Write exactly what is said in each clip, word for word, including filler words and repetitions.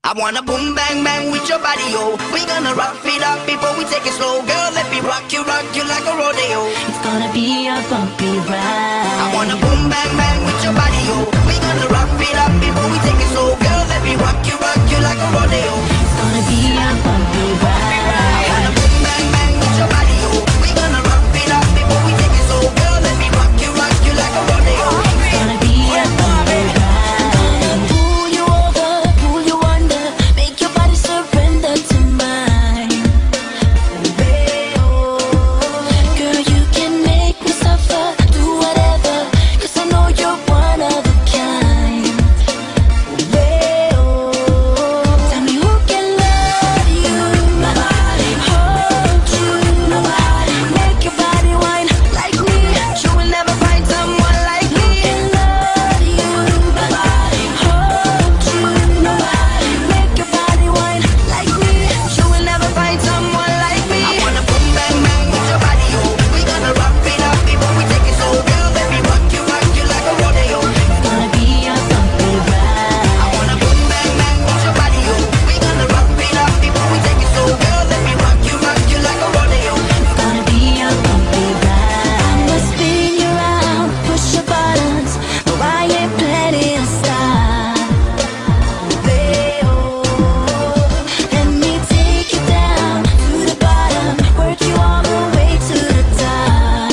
I wanna boom bang bang with your body, yo. We gonna rock it up before we take it slow. Girl, let me rock you, rock you like a rodeo. It's gonna be a bumpy ride. I wanna boom bang bang with your body, yo. We gonna rock it up before we take it slow. Girl, let me rock you, rock you like a rodeo. It's gonna be a bumpy ride. I wanna boom bang bang with your body, yo. We gonna rock it up before we take it slow. Girl, let me rock you, rock you like a rodeo. It's gonna be a bumpy ride. Pull you over, pull you under, make your body surrender to mine. Girl, you can make me suffer, do whatever, 'cause I know you're one of a kind. Tell me who can love you, nobody, hold you, nobody, make your body whine like me. You will never find someone like me. Love you, nobody, hold you, nobody, make your body whine like me. You will never find someone like me. I wanna boom bang bang with your body, yo. We gonna rock it up before we take it slow. Girl, let me rock you, rock you like a rodeo. It's gonna be a bumpy ride. I wanna boom bang bang with your body, yo. We gonna rock it up before we take it slow. Girl, let me rock you, rock you like a rodeo. It's gonna be a bumpy ride. I'ma spin you around, push your buttons. No, I ain't planning to stop. Let me take you down to the bottom, work you all the way to the top.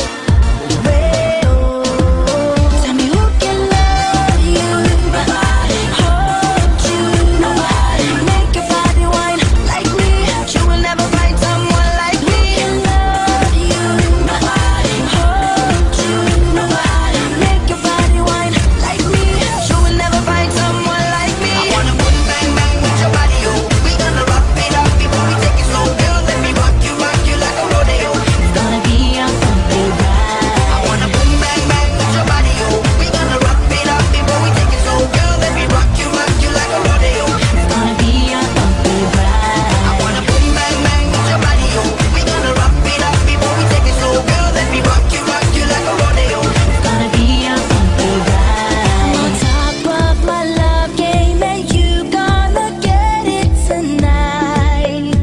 Tell me who can love you, nobody, hold you, nobody, make your body whine like me. You will never find someone like me. Love you, nobody, hold you, nobody, Make your body whine like me. You will never find someone like me. I wanna boom bang bang with your body, yo. We gonna rock it up before we take it slow. Girl, let me rock you, rock you like a rodeo. It's gonna be a bumpy ride. I wanna boom bang bang with your body, yo. We gonna rock it up before we take it slow. Girl, let me rock you, rock you like a rodeo. It's gonna be a bumpy ride. I wanna boom bang bang with your body, yo. We gonna rock it up before we take it slow. Girl, let me rock you, rock you like a rodeo. It's gonna be a bumpy ride. I'm on top of my love game, and you gonna get it tonight.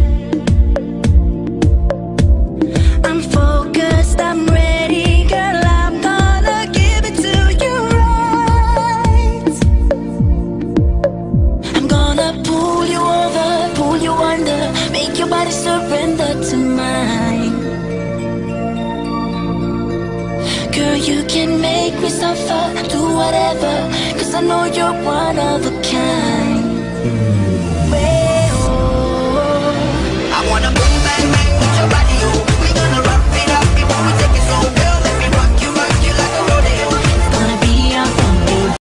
I'm focused, I'm ready, girl. I'm gonna give it to you right. I'm gonna pull you over, pull you under, make your body surrender to mine. Girl, you can make me suffer, do whatever, 'cause I know you're one of a kind.